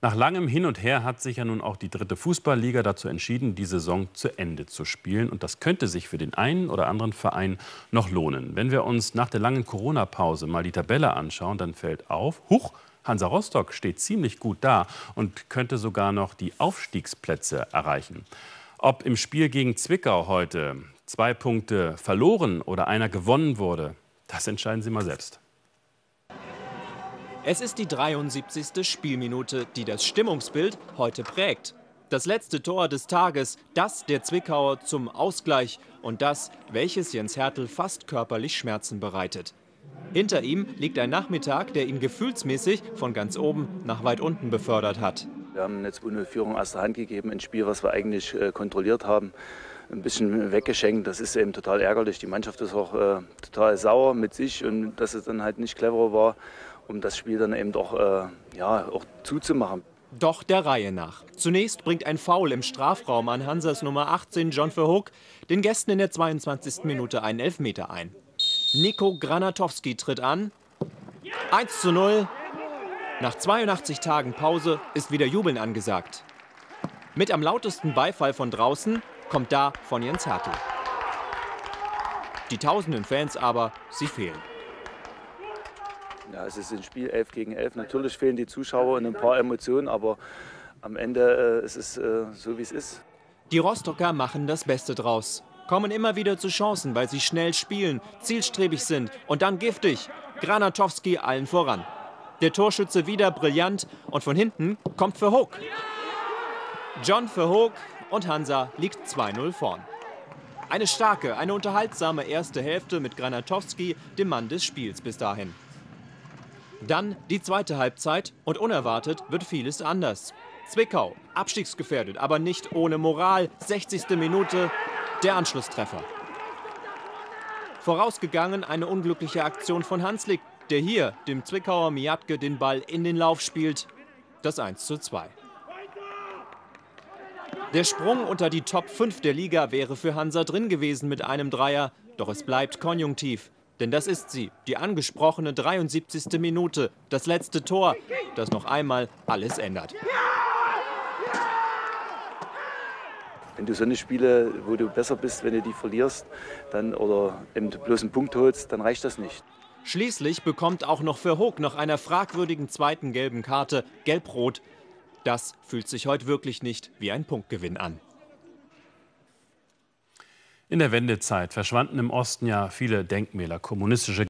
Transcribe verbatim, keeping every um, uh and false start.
Nach langem Hin und Her hat sich ja nun auch die dritte Fußballliga dazu entschieden, die Saison zu Ende zu spielen. Und das könnte sich für den einen oder anderen Verein noch lohnen. Wenn wir uns nach der langen Corona-Pause mal die Tabelle anschauen, dann fällt auf, huch, Hansa Rostock steht ziemlich gut da und könnte sogar noch die Aufstiegsplätze erreichen. Ob im Spiel gegen Zwickau heute zwei Punkte verloren oder einer gewonnen wurde, das entscheiden Sie mal selbst. Es ist die dreiundsiebzigste Spielminute, die das Stimmungsbild heute prägt. Das letzte Tor des Tages, das der Zwickauer zum Ausgleich und das, welches Jens Hertel fast körperlich Schmerzen bereitet. Hinter ihm liegt ein Nachmittag, der ihn gefühlsmäßig von ganz oben nach weit unten befördert hat. Wir haben eine zwei null Führung aus der Hand gegeben, ein Spiel, was wir eigentlich äh, kontrolliert haben, ein bisschen weggeschenkt. Das ist eben total ärgerlich. Die Mannschaft ist auch äh, total sauer mit sich und dass es dann halt nicht cleverer war, um das Spiel dann eben doch, äh, ja, auch zuzumachen. Doch der Reihe nach. Zunächst bringt ein Foul im Strafraum an Hansas Nummer achtzehn John Verhoek den Gästen in der zweiundzwanzigsten Minute einen Elfmeter ein. Nico Granatowski tritt an. eins zu null. Nach zweiundachtzig Tagen Pause ist wieder Jubeln angesagt. Mit am lautesten Beifall von draußen kommt da von Jens Hertel. Die tausenden Fans aber, sie fehlen. Ja, es ist ein Spiel elf gegen elf. Natürlich fehlen die Zuschauer und ein paar Emotionen, aber am Ende äh, ist es äh, so, wie es ist. Die Rostocker machen das Beste draus. Kommen immer wieder zu Chancen, weil sie schnell spielen, zielstrebig sind und dann giftig. Granatowski allen voran. Der Torschütze wieder brillant und von hinten kommt Verhoek. John Verhoek und Hansa liegt zwei null vorn. Eine starke, eine unterhaltsame erste Hälfte mit Granatowski, dem Mann des Spiels bis dahin. Dann die zweite Halbzeit und unerwartet wird vieles anders. Zwickau, abstiegsgefährdet, aber nicht ohne Moral. sechzigste Minute, der Anschlusstreffer. Vorausgegangen eine unglückliche Aktion von Hanslik, der hier dem Zwickauer Miatke den Ball in den Lauf spielt. Das eins zu zwei. Der Sprung unter die Top fünf der Liga wäre für Hansa drin gewesen mit einem Dreier. Doch es bleibt konjunktiv. Denn das ist sie, die angesprochene dreiundsiebzigste Minute, das letzte Tor, das noch einmal alles ändert. Wenn du so eine Spiele, wo du besser bist, wenn du die verlierst, dann, oder eben bloß einen Punkt holst, dann reicht das nicht. Schließlich bekommt auch noch Verhoek nach einer fragwürdigen zweiten gelben Karte gelb-rot. Das fühlt sich heute wirklich nicht wie ein Punktgewinn an. In der Wendezeit verschwanden im Osten ja viele Denkmäler, kommunistische